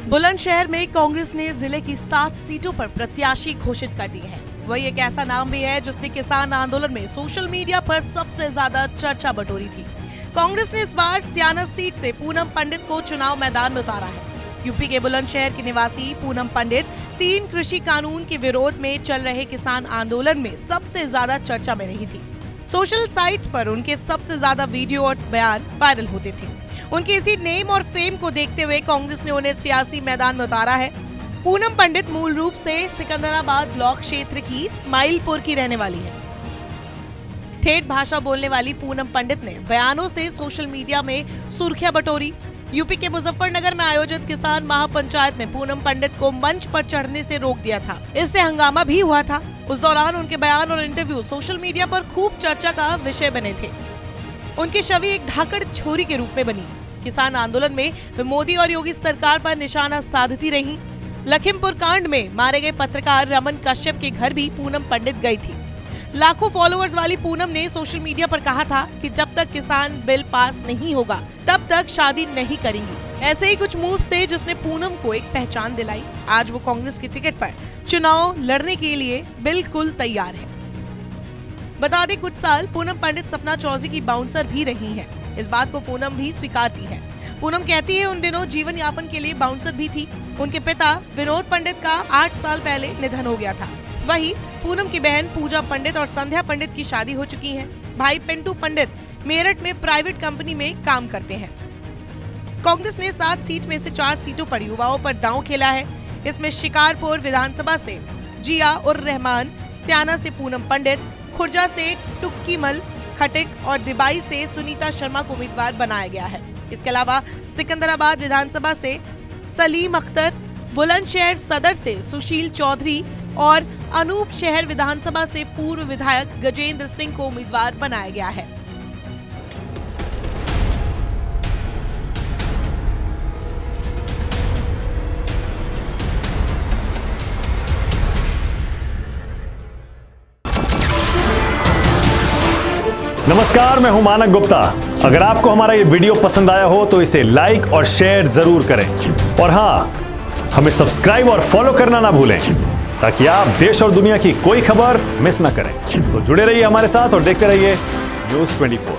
बुलंदशहर में कांग्रेस ने जिले की 7 सीटों पर प्रत्याशी घोषित कर दिए हैं। वही एक ऐसा नाम भी है जिसने किसान आंदोलन में सोशल मीडिया पर सबसे ज्यादा चर्चा बटोरी थी। कांग्रेस ने इस बार सियाना सीट से पूनम पंडित को चुनाव मैदान में उतारा है। यूपी के बुलंदशहर की निवासी पूनम पंडित 3 कृषि कानून के विरोध में चल रहे किसान आंदोलन में सबसे ज्यादा चर्चा में रही थी। सोशल साइट्स पर उनके सबसे ज्यादा वीडियो और बयान वायरल होते थे। उनके इसी नेम और फेम को देखते हुए कांग्रेस ने उन्हें सियासी मैदान में उतारा है। पूनम पंडित मूल रूप से सिकंदराबाद ब्लॉक क्षेत्र की स्माइलपुर की रहने वाली है। ठेठ भाषा बोलने वाली पूनम पंडित ने बयानों से सोशल मीडिया में सुर्खियां बटोरी। यूपी के मुजफ्फरनगर में आयोजित किसान महापंचायत में पूनम पंडित को मंच पर चढ़ने से रोक दिया था। इससे हंगामा भी हुआ था। उस दौरान उनके बयान और इंटरव्यू सोशल मीडिया पर खूब चर्चा का विषय बने थे। उनकी छवि एक धाकड़ छोरी के रूप में बनी। किसान आंदोलन में वे मोदी और योगी सरकार पर निशाना साधती रहीं। लखीमपुर कांड में मारे गए पत्रकार रमन कश्यप के घर भी पूनम पंडित गई थी। लाखों फॉलोअर्स वाली पूनम ने सोशल मीडिया पर कहा था कि जब तक किसान बिल पास नहीं होगा तब तक शादी नहीं करेंगी। ऐसे ही कुछ मूव्स थे जिसने पूनम को एक पहचान दिलाई। आज वो कांग्रेस की टिकट पर चुनाव लड़ने के लिए बिल्कुल तैयार है। बता दें, कुछ साल पूनम पंडित सपना चौधरी की बाउंसर भी रही है। इस बात को पूनम भी स्वीकारती है। पूनम कहती है उन दिनों जीवन यापन के लिए बाउंसर भी थी। उनके पिता विनोद पंडित का 8 साल पहले निधन हो गया था। वहीं पूनम की बहन पूजा पंडित और संध्या पंडित की शादी हो चुकी है। भाई पिंटू पंडित मेरठ में प्राइवेट कंपनी में काम करते हैं। कांग्रेस ने 7 सीट में से 4 सीटों पर युवाओं पर दांव खेला है। इसमें शिकारपुर विधानसभा से जिया उर रहमान, सियाना से पूनम पंडित, खुर्जा से टुक्की मल खटिक और दिबाई से सुनीता शर्मा को उम्मीदवार बनाया गया है। इसके अलावा सिकंदराबाद विधानसभा से सलीम अख्तर, बुलंदशहर सदर से सुशील चौधरी और अनूप शहर विधानसभा से पूर्व विधायक गजेंद्र सिंह को उम्मीदवार बनाया गया है। नमस्कार, मैं हूं मानक गुप्ता। अगर आपको हमारा ये वीडियो पसंद आया हो तो इसे लाइक और शेयर जरूर करें और हाँ, हमें सब्सक्राइब और फॉलो करना ना भूलें ताकि आप देश और दुनिया की कोई खबर मिस ना करें। तो जुड़े रहिए हमारे साथ और देखते रहिए न्यूज़ 24।